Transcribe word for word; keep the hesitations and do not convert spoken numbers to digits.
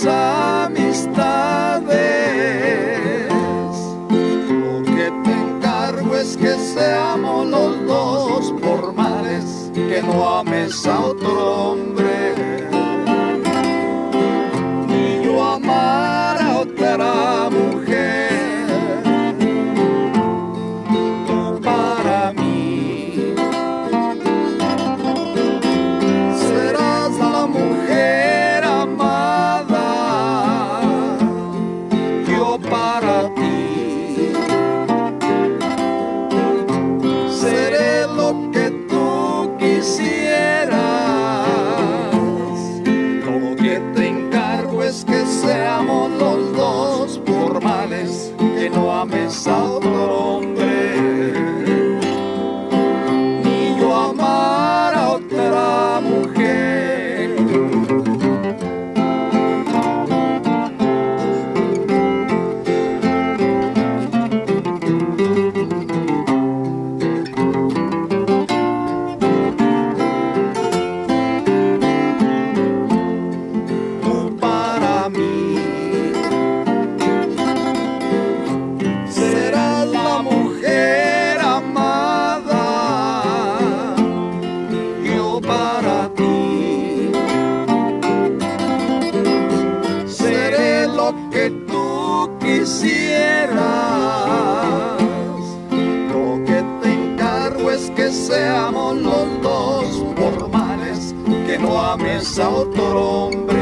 amistades. Lo que te encargo es que seamos los dos formales, que no ames a otro hombre, ni yo amar a otra mujer. Tú para mí serás la mujer amada, yo para ti seré lo que tú quisieras. Lo que te encargo es que seamos los dos formales, que no ames a otro hombre, ni yo amar a otra mujer. Tú para mí serás la mujer amada, yo para ti seré lo que tú quisieras. Lo que te encargo es que seamos los dos formales, que no ames a otro hombre,